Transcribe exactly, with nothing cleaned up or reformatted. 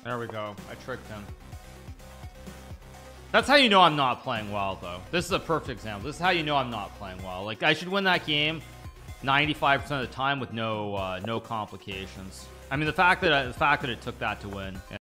There we go. I tricked him. That's how you know I'm not playing well, though. This is a perfect example. This is how you know I'm not playing well. Like, I should win that game ninety-five percent of the time with no uh, no complications. I mean, the fact that I, the fact that it took that to win.